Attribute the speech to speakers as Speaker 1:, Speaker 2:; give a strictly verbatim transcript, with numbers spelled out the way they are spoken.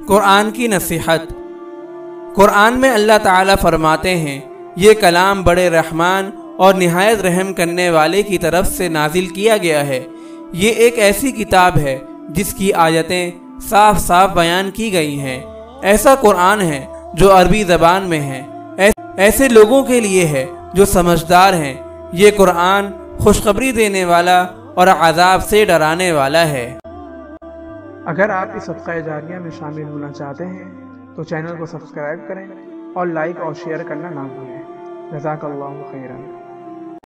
Speaker 1: कुरान की नसीहत। कुरान में अल्लाह ताला फरमाते हैं, ये कलाम बड़े रहमान और निहायत रहम करने वाले की तरफ से नाजिल किया गया है। ये एक ऐसी किताब है जिसकी आयतें साफ साफ बयान की गई हैं। ऐसा कुरान है जो अरबी ज़बान में है। ऐसे लोगों के लिए है जो समझदार हैं। ये कुरान खुशखबरी देने वाला और अज़ाब से डराने वाला है।
Speaker 2: अगर आप इस सदक़ा जारिया में शामिल होना चाहते हैं तो चैनल को सब्सक्राइब करें और लाइक और शेयर करना ना भूलें। जज़ाकल्लाहु खैरन।